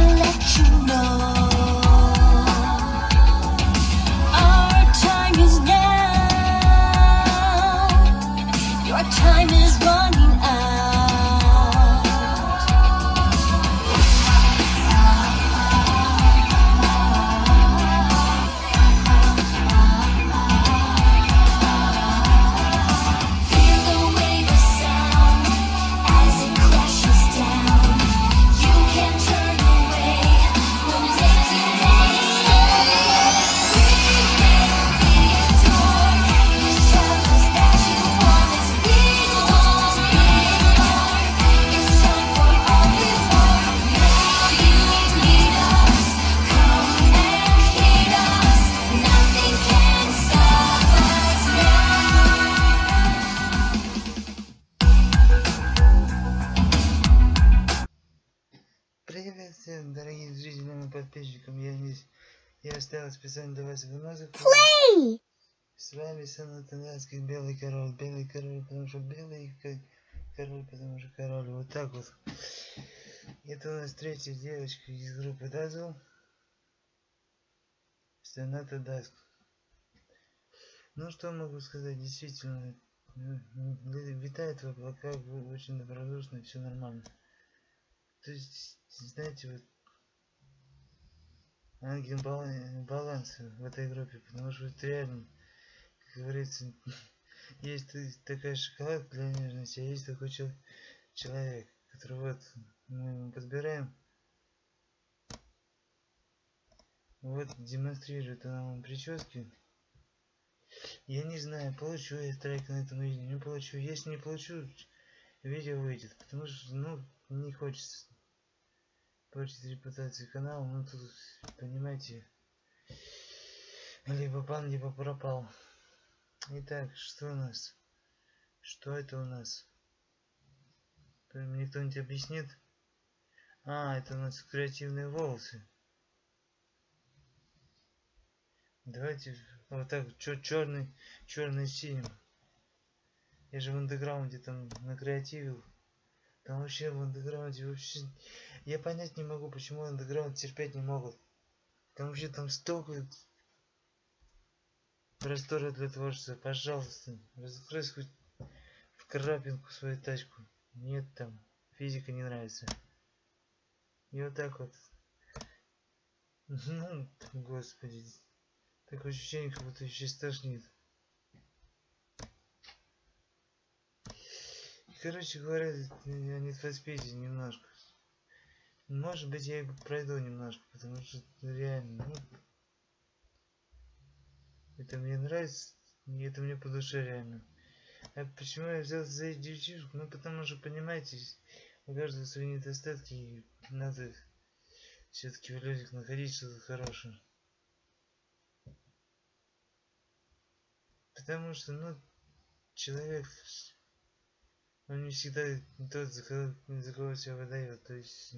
Привет всем, дорогие зрителям и подписчикам. Я оставил специально для вас выносок. С вами самый танарский белый король. Белый король, потому что белый король, потому что король. Вот так вот. Это у нас третья девочка из группы Dazzle. Соната Даск. Ну что могу сказать, действительно, витает в облаках, очень добродушно, все нормально. То есть, знаете, вот ангел баланса в этой группе, потому что это реально, как говорится, есть такая шоколадка для нежности, а есть такой человек, который вот мы подбираем, вот демонстрирует нам прически. Я не знаю, получу я страйк на этом видео, не получу. Если не получу, видео выйдет, потому что, ну, не хочется портить репутацию канала, ну тут, понимаете, либо пан, либо пропал. Итак, что у нас? Что это у нас? Мне кто-нибудь объяснит? А, это у нас креативные волосы. Давайте вот так, черный с синим. Я же в андеграунде там накреативил. Там вообще в андеграунде вообще... Я понять не могу, почему андеграунд терпеть не могут. Там вообще там столько простора для творчества. Пожалуйста, раскрой хоть в крапинку свою тачку. Нет, там физика не нравится. И вот так вот. Ну, господи. Такое ощущение, как будто еще стошнит. Короче говоря, я не в спиде немножко. Может быть, я и пройду немножко, потому что реально, ну, это мне нравится, и это мне по душе реально. А почему я взял за эту девчушку? Ну, потому что, понимаете, у каждого свои недостатки, и надо все-таки в людях находить что-то хорошее. Потому что, ну, человек, он не всегда тот, за кого себя выдает. То есть,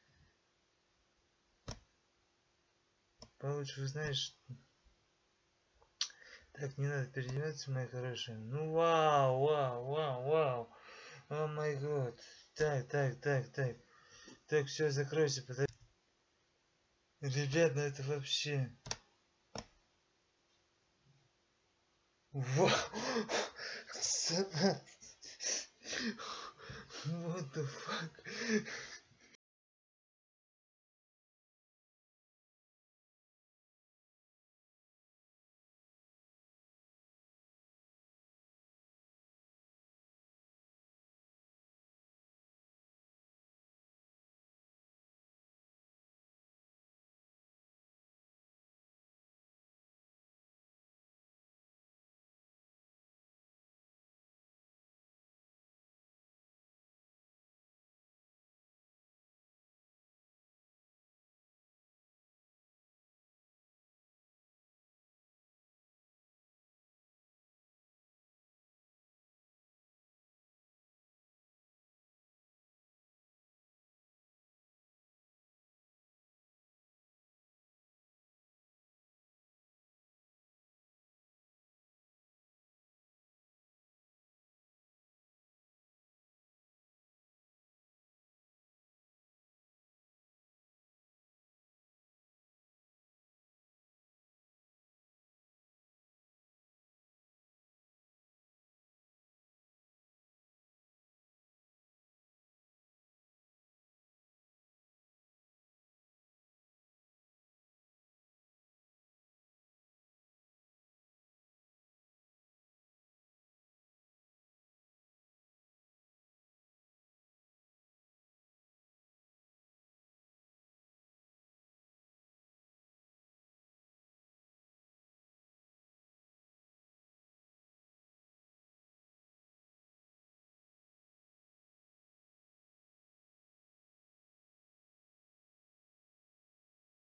получше узнаешь. Так, не надо переодеваться, моя хорошая. Ну, вау. О май год. Так. Так, все, закройся, подожди. Ребят, ну это вообще... Вау! What the fuck?